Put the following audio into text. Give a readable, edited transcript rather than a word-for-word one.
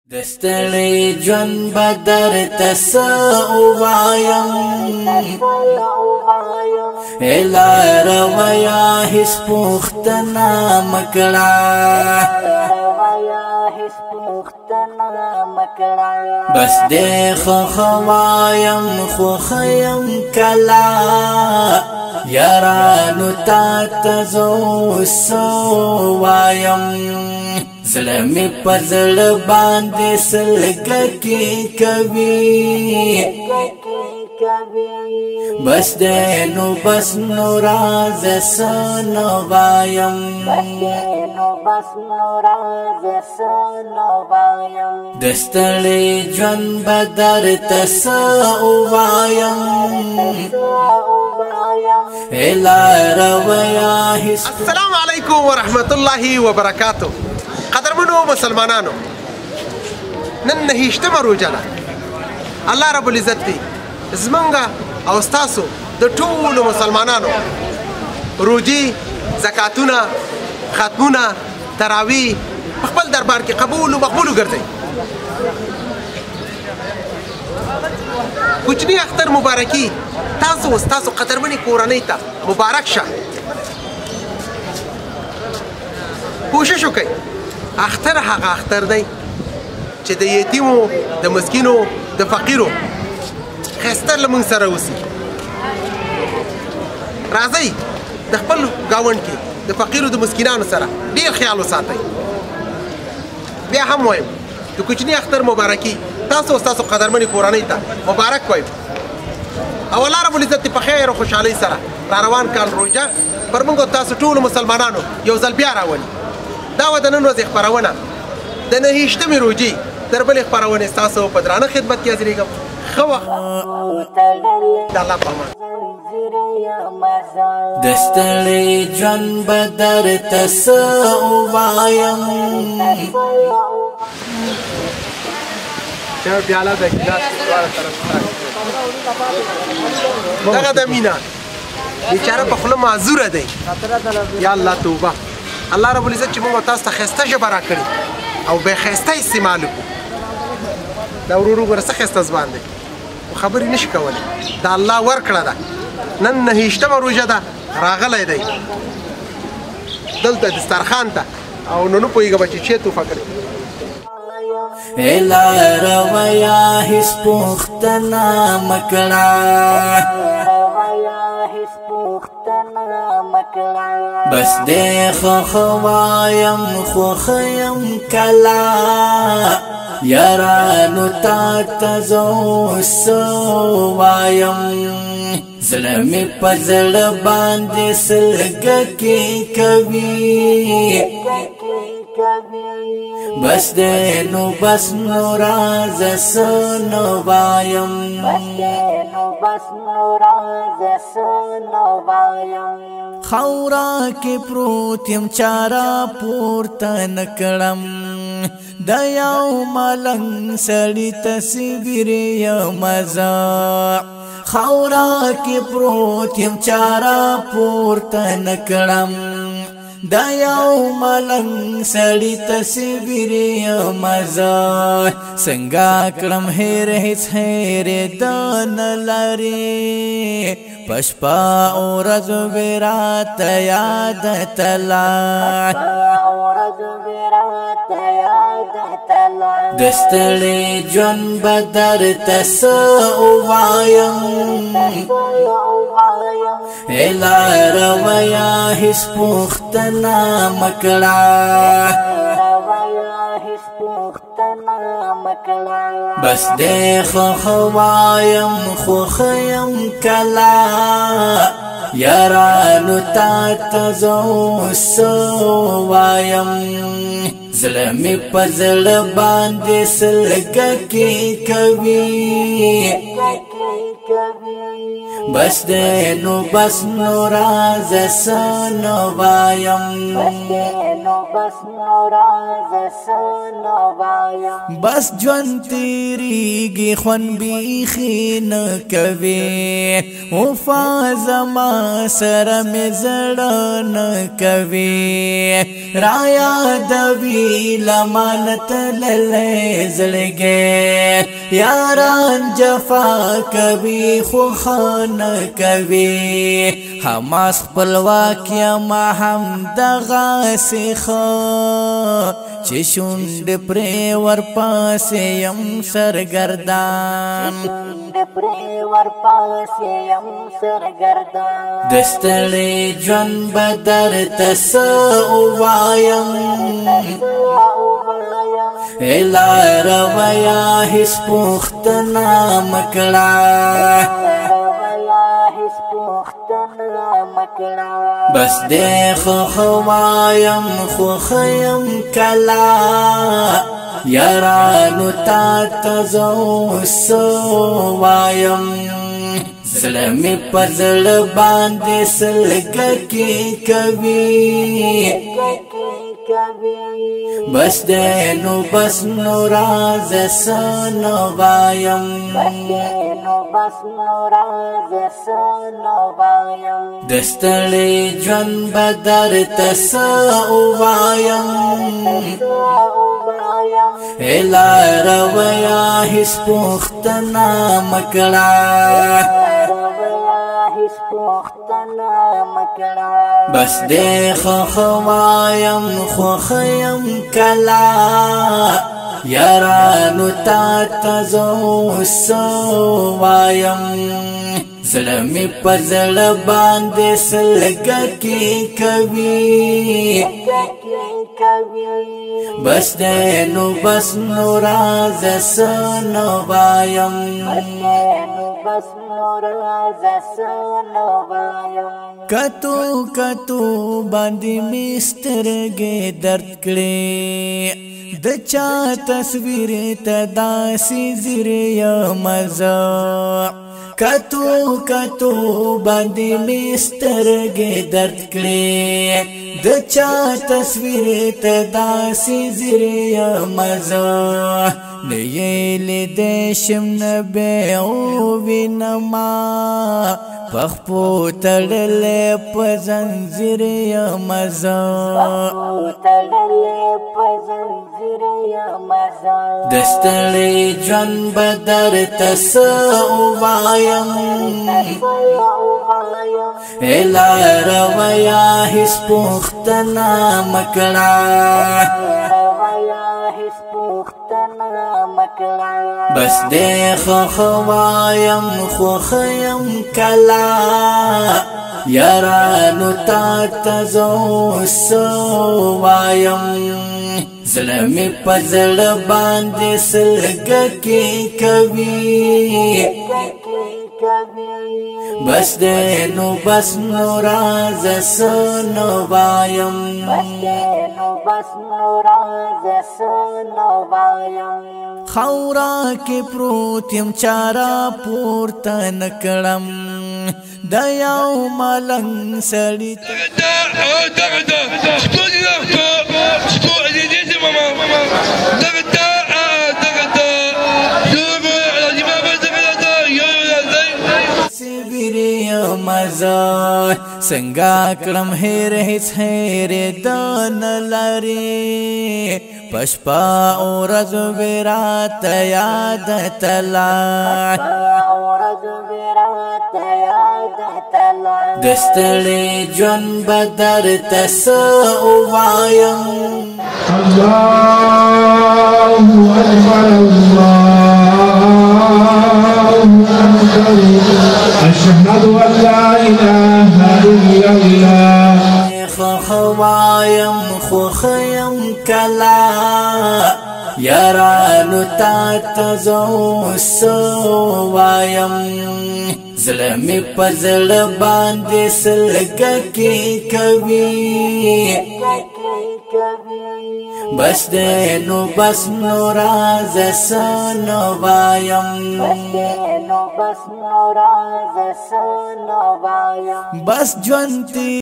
دستړی ژوند بدر تسوایم الا رویا هیڅ پوښتنه مکړه بس دې خوایم خوخیم کلا یارانو تا تزو سوایم زلمی پر زل باندې سلګکی کوي بس دینو بس نو راز سنو وایم دستړی ژوند بدر تسو وایم الا رویا هیڅ. السلام علیکم ورحمت الله وبرکاتہ. قدرمنو مسلمانانو، نن نهشتمه روژه ده. الله رب العزت دی زمونږ او ستاسو د ټولو مسلمانانو روژې، زکاتونه، ختمونه، تراویح په خپل دربار کې قبول و مقبول وګرځئ. کوچني اختر مبارکي تاسو او ستاسو قدرمنې کورنۍ ته مبارک شه. کوشش وکئ اختر هغه اختر دی چې د یتیمو، د مسکینو، د فقیرو ښایسته له موږ سره اوسي. راځئ د خپل ګاونډ کې د فقیرو د مسکینانو سره ډېر خیال وساتئ. بیا هم وایم د کوچني اختر مبارکي تاسو او ستاسو قدرمنې کورنۍ ته مبارک وایم او الله رب العزت په خیر او خوشحالۍ سره را روان کال روژه پر موږ او تاسو ټولو مسلمانانو یو ځل بیا راولي. دا وه د نن ورځې خپرونه د نهشتمې روژې تر بلې خپرونې ستاسو په درانه خدمت کې حاضرېږم. ښه وخت د الله په امان. دستړی ژوند بدر تسو وایم دغه د مینا بیچاره په خوله معذوره دی. یا الله توبه. الله رب العزت چې موږ تاسو ته ښایسته ژبه راکړې او بې ښایسته استعمال وکړو. دا ورو ورو ګوره څه ښایسته زبان دی خو خبرې نشي کولی. دا الله ورکړه ده. نن نهشتمه روژه ده، راغلی دی دلته دسترخوان ته او نو نه پوهېږم چې چیرته وفکر الا رویا هیڅ پوښتنه مکړه بس دې خوایم خوخیم کلا یارانو تا تزو سوایم زلمی په زړه باندې سلګکی کوي بس دینو بس نو راز سنو وایم خورا کې پروت یم چارا پورته نکړم د یو ملنګ سړي تصویر یم زه خورا کې پروت یم چارا پورته نکړم د یو ملنګ سړي تصویر یم زه څنګه کړم هېر هېڅ هېرېد نه لري پشپا ورځ وې راته یاد تلا دستړی ژوند بدر تسو وایم الا رویا هیڅ پوښتنه مکړه بس دې خوایم خوخیم کلا یارانو تا تزو سوایم زلمی پر زړه باندې سلګکی کوي بس دے نو بس نو راز سنو وایم بس جون تیریگی خون بیخی نکوی وفا زما سرم زڑن کوی رایا دوی لمانت للے زلگے یاران جفا کبھی خوخان کبھی حماس خپلواک یما هم دغا سیخا چشوند پری ور پاس یم سرگردان دستلی جون بدر تسو وایم ایلا رویا حس پختنا مکڑا بس دے خوایم خوخیم کلا یارانو تا تزو سو وایم زلمی پر زل باندې سلگکی کبھی بس دے نو بس نو راز سنو وایم دستلی جون بدر تسو وایم ایلا رویا حس پختنا مکڑا بس دے خوایم خوخیم کلا یارانو تا تزو سو وایم زلمی پر زل باندې سلگکی کبھی بس دے نو بس نو راز سنو وایم کتو کتو باندې مسترګې درد کړې د چا تصویر ته داسې زیر مزه کتو کتو باندې مسترګې درد کړې د چا تصویر ته داسې زیر مزه نیل دې شم نبه او وینما پخپو تړلې په زنجیر مزه دستړې جون بدر تسو وایم ایلا رویا حس پختنا مکڑا بس دے خوایم خوخیم کلا یارانو تا تزو سو وایم زلمی پزل باندې سلگکی کبھی بس دے نو بس نو راز سنو وایم خورا کی پروتیم چارا پورتا نکڑم دیاو ملنگ سڑی مزا سنگا کرم هیر هیڅ هیر دان لري پشپا او رز ورات یاد تلا دستړي جون بدر تسو وایم الله اکبر أشهد أن لا إله إلا الله خوایم خوخیم کلا یارانو تا تزو سو وایم زلمی پزل باندې سلگکی کبھی बस देनु बस नोराज सनवायम बस ज्वंती